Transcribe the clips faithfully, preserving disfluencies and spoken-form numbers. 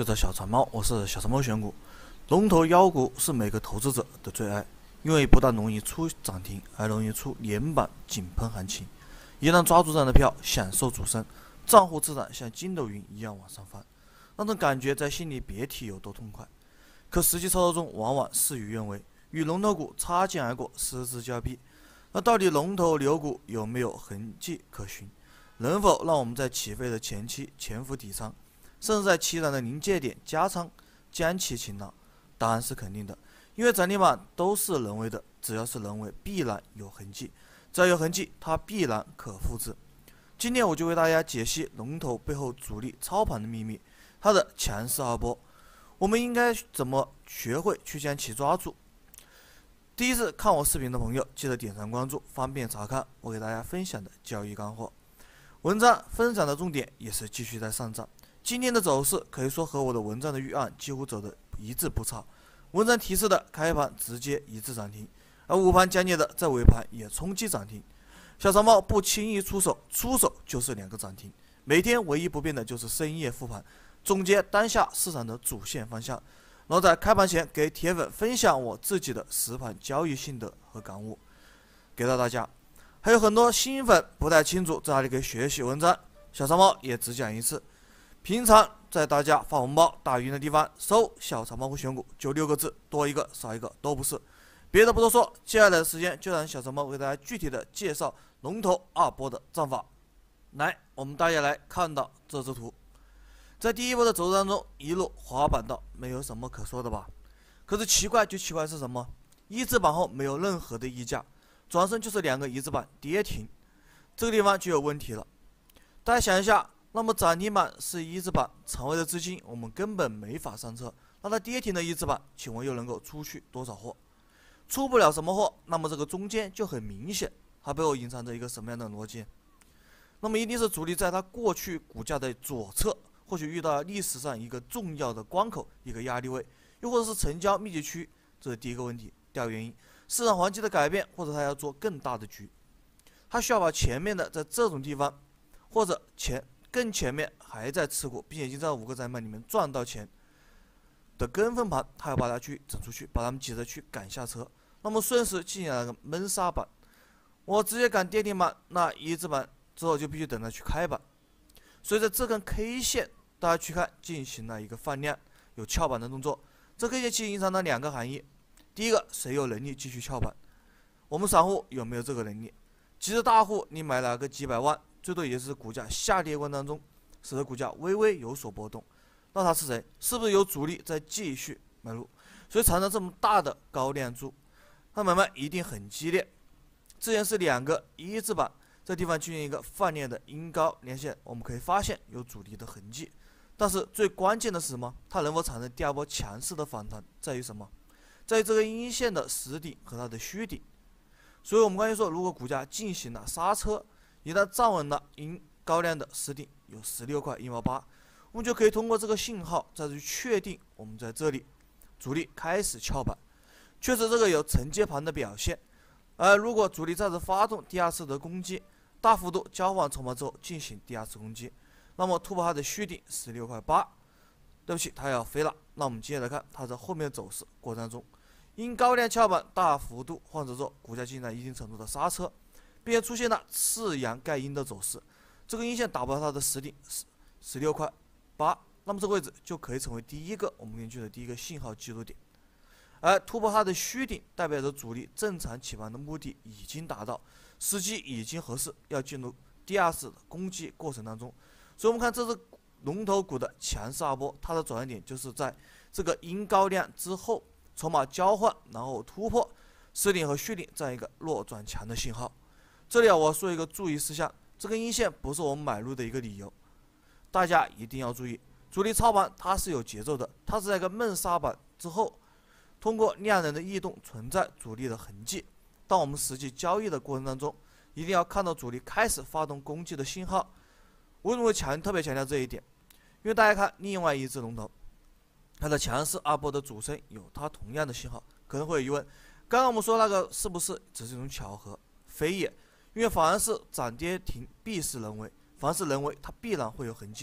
就在小长猫，我是小长猫选股。龙头妖股是每个投资者的最爱，因为不但容易出涨停，还容易出连板井喷行情。一旦抓住这样的票，享受主升，账户资产像筋斗云一样往上翻，那种感觉在心里别提有多痛快。可实际操作中往往事与愿违，与龙头股擦肩而过，失之交臂。那到底龙头牛股有没有痕迹可循？能否让我们在起飞的前期潜伏底仓，甚至在起涨的临界点加仓，将其擒拿？答案是肯定的，因为涨停板都是人为的，只要是人为，必然有痕迹，只要有痕迹，它必然可复制。今天我就为大家解析龙头背后主力操盘的秘密，它的强势二波，我们应该怎么学会去将其抓住？第一次看我视频的朋友，记得点赞关注，方便查看我给大家分享的交易干货。文章分享的重点也是继续在上涨，今天的走势可以说和我的文章的预案几乎走的一字不差。文章提示的开盘直接一致涨停，而午盘讲解的在尾盘也冲击涨停。小长猫不轻易出手，出手就是两个涨停。每天唯一不变的就是深夜复盘，总结当下市场的主线方向，然后在开盘前给铁粉分享我自己的实盘交易心得和感悟，给到大家。还有很多新粉不太清楚在哪里可以学习文章，小长猫也只讲一次。平常在大家发红包打鱼的地方搜小长猫会选股，就六个字，多一个少一个都不是。别的不多说，接下来的时间就让小长猫为大家具体的介绍龙头二波的战法。来，我们大家来看到这张图，在第一波的走势当中一路滑板道，没有什么可说的吧？可是奇怪就奇怪是什么？一字板后没有任何的溢价，转身就是两个一字板跌停，这个地方就有问题了。大家想一下，那么涨停板是一字板，场外的资金我们根本没法上车，那它跌停的一字板，请问又能够出去多少货？出不了什么货，那么这个中间就很明显，它背后隐藏着一个什么样的逻辑？那么一定是主力在它过去股价的左侧，或许遇到历史上一个重要的关口，一个压力位，又或者是成交密集区，这是第一个问题。第二个原因，市场环境的改变，或者它要做更大的局，它需要把前面的在这种地方，或者前更前面还在持股，并且已经在五个涨停板里面赚到钱的跟风盘，它要把它去整出去，把他们急着去赶下车。那么顺势进行了个闷杀板，我直接赶跌停板，那一字板之后就必须等着去开板。所以在这根 K 线，大家去看进行了一个放量，有翘板的动作。这 K 线其实隐藏了两个含义：第一个，谁有能力继续翘板？我们散户有没有这个能力？其实大户你买了个几百万，最多也是股价下跌过程当中，使得股价微微有所波动。那他是谁？是不是有主力在继续买入？所以产生这么大的高量柱，那买卖一定很激烈。之前是两个一字板，这地方进行一个放量的阴高连线，我们可以发现有主力的痕迹。但是最关键的是什么？它能否产生第二波强势的反弹，在于什么？在于这个阴线的实顶和它的虚顶。所以我们刚才说，如果股价进行了刹车，一旦站稳了阴高量的实顶，有十六块一毛八，我们就可以通过这个信号再去确定我们在这里主力开始翘板，确实这个有承接盘的表现。而如果主力再次发动第二次的攻击，大幅度交换筹码之后进行第二次攻击，那么突破它的虚顶十六块八，对不起，它要飞了。那我们接着来看它在后面的走势过程中，因高量翘板大幅度换手之后，股价进行了一定程度的刹车，并且出现了次阳盖阴的走势。这个阴线打不到它的实顶十六块八，那么这个位置就可以成为第一个我们根据的第一个信号记录点。而突破它的虚顶，代表着主力正常起盘的目的已经达到，时机已经合适，要进入第二次的攻击过程当中。所以我们看这是龙头股的强势二波，它的转折点就是在这个阴高量之后，筹码交换，然后突破实顶和虚顶这样一个弱转强的信号。这里啊，我要说一个注意事项，这个阴线不是我们买入的一个理由，大家一定要注意，主力操盘它是有节奏的，它是在一个闷杀板之后，通过量能的异动存在主力的痕迹。当我们实际交易的过程当中，一定要看到主力开始发动攻击的信号。为什么会强特别强调这一点？因为大家看另外一只龙头，它的强势二波的主升有它同样的信号，可能会有疑问，刚刚我们说那个是不是只是一种巧合？非也，因为凡是涨跌停必是人为，凡是人为它必然会有痕迹，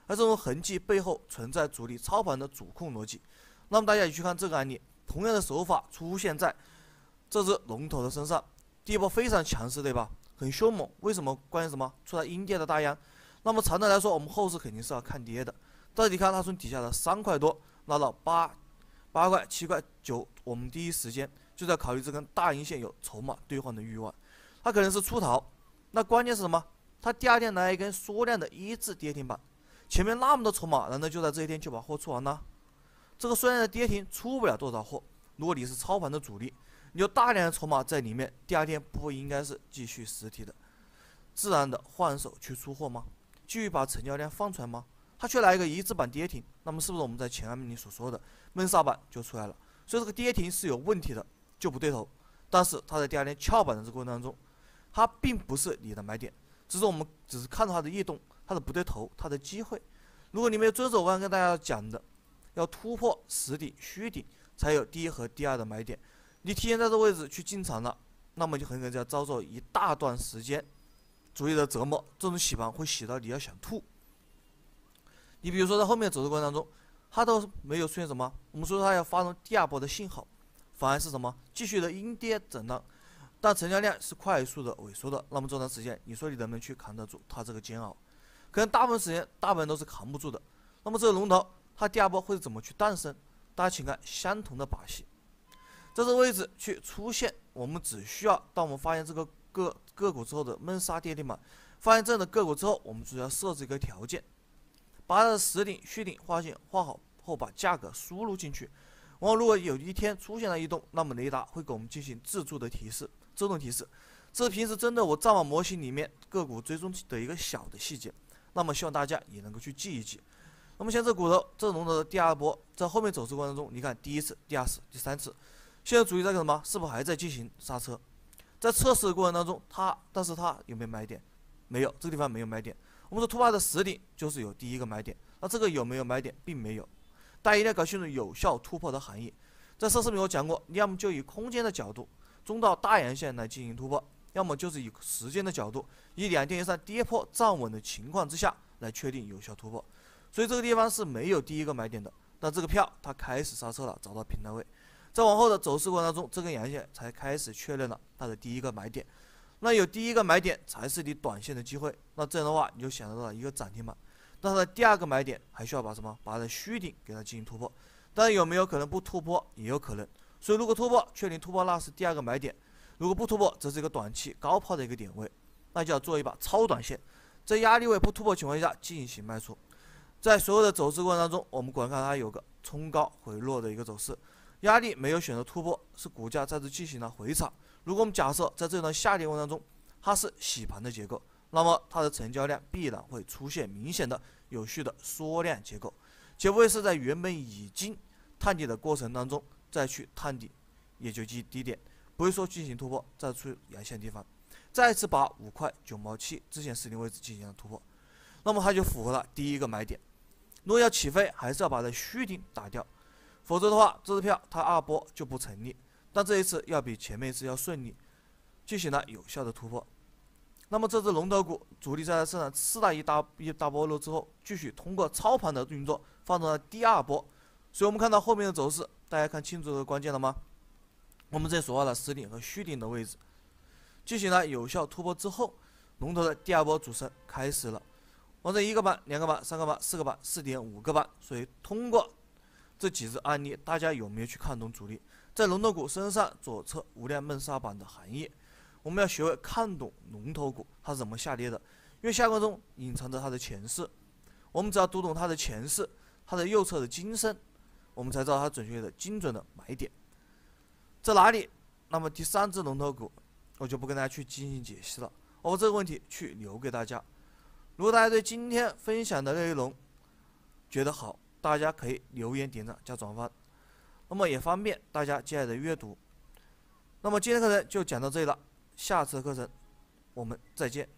而这种痕迹背后存在主力操盘的主控逻辑。那么大家也去看这个案例，同样的手法出现在这只龙头的身上，第一波非常强势，对吧？很凶猛。为什么？关键什么？出来阴跌的大阳。那么长的来说，我们后市肯定是要看跌的。但是你看，它从底下的三块多拉到八八块、七块九，我们第一时间就在考虑这根大阴线有筹码兑换的欲望，它可能是出逃。那关键是什么？它第二天来一根缩量的一字跌停板，前面那么多筹码，难道就在这一天就把货出完了？这个缩量的跌停出不了多少货。如果你是操盘的主力，你有大量的筹码在里面，第二天不应该是继续实体的，自然的换手去出货吗？继续把成交量放出来吗？它却来一个一字板跌停，那么是不是我们在前案例所说的闷杀板就出来了？所以这个跌停是有问题的，就不对头。但是它在第二天翘板的这个过程当中，它并不是你的买点，只是我们只是看到它的异动，它的不对头，它的机会。如果你没有遵守我刚才跟大家讲的，要突破实顶虚顶才有第一和第二的买点，你提前在这个位置去进场了，那么就很可能要遭受一大段时间主力的折磨，这种洗盘会洗到你要想吐。你比如说在后面走的过程当中，它都没有出现什么，我们说它要发动第二波的信号，反而是什么继续的阴跌震荡，但成交量是快速的萎缩的。那么这段时间，你说你能不能去扛得住它这个煎熬？可能大部分时间，大部分都是扛不住的。那么这个龙头，它第二波会怎么去诞生？大家请看相同的把戏，在这个位置去出现，我们只需要当我们发现这个个个股之后的闷杀跌停板，发现这样的个股之后，我们只要设置一个条件，把它的实顶、虚顶划线画好后，把价格输入进去。然后如果有一天出现了异动，那么雷达会给我们进行自助的提示，自动提示。这是平时针对我战网模型里面个股追踪的一个小的细节，那么希望大家也能够去记一记。那么像这股头，这龙头的第二波，在后面走势过程中，你看第一次、第二次、第三次，现在主力在干什么？是不是还在进行刹车？在测试的过程当中，它，但是它有没有买点？没有，这个地方没有买点。我们说突破的实顶就是有第一个买点，那这个有没有买点？并没有。大家一定要搞清楚有效突破的含义。在上视频我讲过，你要么就以空间的角度，中到大阳线来进行突破，要么就是以时间的角度，以两天以上跌破站稳的情况之下来确定有效突破。所以这个地方是没有第一个买点的，但这个票它开始刹车了，找到平台位，在往后的走势过程当中，这根阳线才开始确认了它的第一个买点。那有第一个买点才是你短线的机会，那这样的话你就想得到一个涨停板。那它的第二个买点还需要把什么？把它的虚顶给它进行突破，但有没有可能不突破？也有可能。所以如果突破，确定突破那是第二个买点；如果不突破，这是一个短期高抛的一个点位，那就要做一把超短线，在压力位不突破情况下进行卖出。在所有的走势过程当中，我们果然看它有个冲高回落的一个走势，压力没有选择突破，是股价再次进行了回踩。如果我们假设在这段下跌过程当中，它是洗盘的结构，那么它的成交量必然会出现明显的有序的缩量结构，且不会是在原本已经探底的过程当中再去探底，也就即低点，不会说进行突破再出阳线地方，再次把五块九毛七之前实体位置进行了突破，那么它就符合了第一个买点。如果要起飞，还是要把它虚顶打掉，否则的话，这支票它二波就不成立。但这一次要比前面一次要顺利，进行了有效的突破。那么这只龙头股主力在它身上四大一大一大波落之后，继续通过操盘的运作发动了第二波。所以我们看到后面的走势，大家看清楚这个关键了吗？我们这里所画的实顶和虚顶的位置，进行了有效突破之后，龙头的第二波主升开始了。往这一个板、两个板、三个板、四个板、四点五个板，所以通过这几只案例，大家有没有去看懂主力在龙头股身上左侧无量闷杀板的含义？我们要学会看懂龙头股它是怎么下跌的，因为下过中隐藏着它的前世。我们只要读懂它的前世，它的右侧的今生，我们才知道它准确的、精准的买点在哪里。那么第三只龙头股，我就不跟大家去进行解析了，我把这个问题去留给大家。如果大家对今天分享的内容觉得好，大家可以留言、点赞、加转发，那么也方便大家接下来的阅读。那么今天课程就讲到这里了，下次课程我们再见。